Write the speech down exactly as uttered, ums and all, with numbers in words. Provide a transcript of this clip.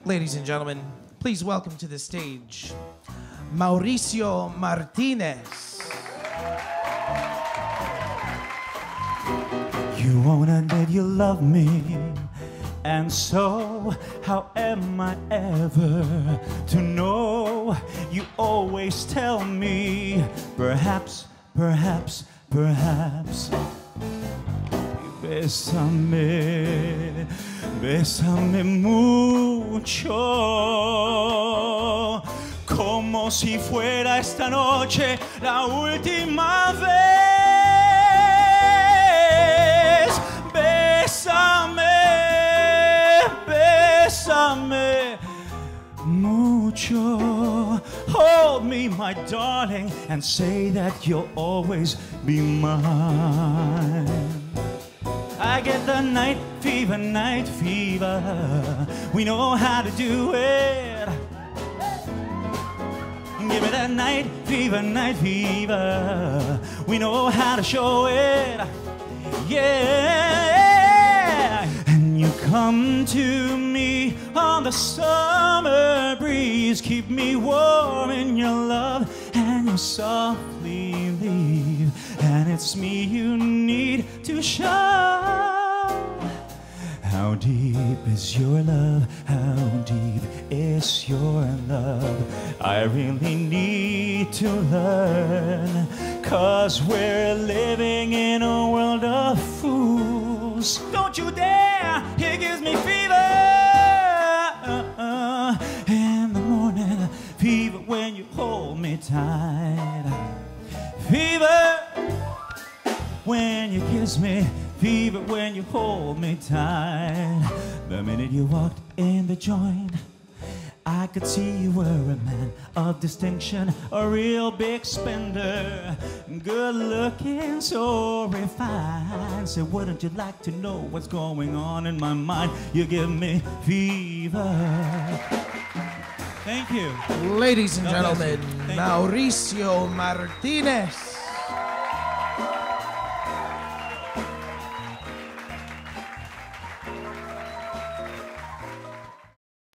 Ladies and gentlemen, please welcome to the stage, Mauricio Martinez. You won't admit you love me, and so how am I ever to know? You always tell me, perhaps, perhaps, perhaps. Bésame, bésame mucho, como si fuera esta noche la última vez. Bésame, bésame mucho. Hold me, my darling, and say that you'll always be mine. I get the night fever, night fever. We know how to do it. Give me that night fever, night fever. We know how to show it. Yeah. And you come to me on the summer breeze, keep me warm in your love, and you softly leave. And it's me you need to show. How deep is your love? How deep is your love? I really need to learn, 'cause we're living in a world of fools. Don't you dare, it gives me fever in the morning, fever when you hold me tight, fever when you kiss me, fever when you hold me tight. The minute you walked in the joint, I could see you were a man of distinction, a real big spender, good looking, so refined. So wouldn't you like to know what's going on in my mind? You give me fever. Thank you. Ladies and God bless gentlemen, you. Thank you. Mauricio Martinez.